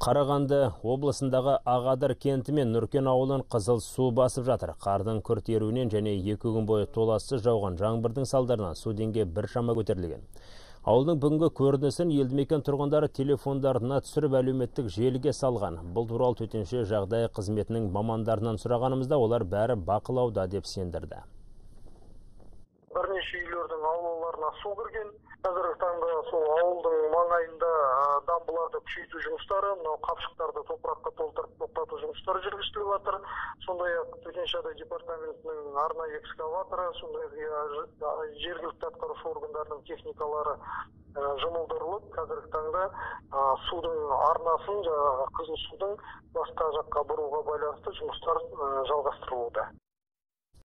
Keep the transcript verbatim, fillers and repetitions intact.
Қарағанды облысындағы Ағадыр кенті мен Нұркен ауылын қызыл су басып жатыр. Қардың күрт еруінен және екі күн бойы толассыз жауған жаңбырдың салдарынан су деңгейі біршама көтерілген. Ауылдың бүгінгі көрінісін елді мекен тұрғындары телефондарына түсіріп әлеуметтік желіге салған. Бұл туралы төтенше жағдай қызметінің мамандарынан сұрағанымызда олар бәрі бақылауда деп сендірді. Бірнеше үйлердің аулаларына су кірген. Қазіргі таңда сол ауылдың маңайында дамбыларды күшейту жұмыстары, мынау қапшықтарды топыраққа толтырып тоқтату жұмыстары жүргізіліп жатыр. Сондай-ақ төтенше жағдай департаментінің арнайы экскаваторы, сондай-ақ жергілікті атқарушы органдардың техникалары жұмылдырылып, қазіргі таңда судың арнасын, қызыл судың басқа жаққа бұруға байланысты жұмыстар жалғастырылуда.